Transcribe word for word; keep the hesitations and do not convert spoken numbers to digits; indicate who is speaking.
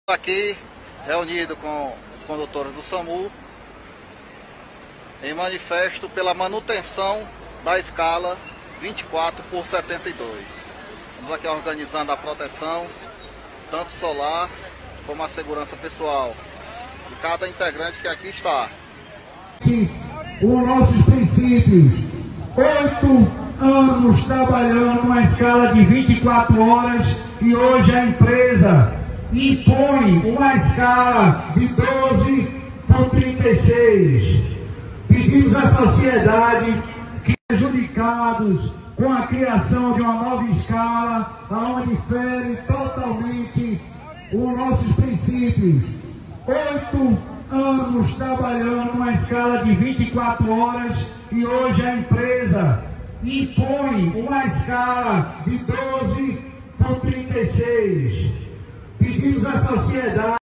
Speaker 1: Aqui reunido com os condutores do SAMU em manifesto pela manutenção da escala vinte e quatro por setenta e dois. Estamos aqui organizando a proteção, tanto solar como a segurança pessoal de cada integrante que aqui está.
Speaker 2: Os nossos princípios, oito anos trabalhando numa escala de vinte e quatro horas e hoje a empresa impõe uma escala de doze por trinta e seis. Pedimos à sociedade que, prejudicados com a criação de uma nova escala, onde fere totalmente os nossos princípios. Oito anos trabalhando numa escala de vinte e quatro horas e hoje a empresa impõe uma escala de doze por trinta e seis. Pedimos à sociedade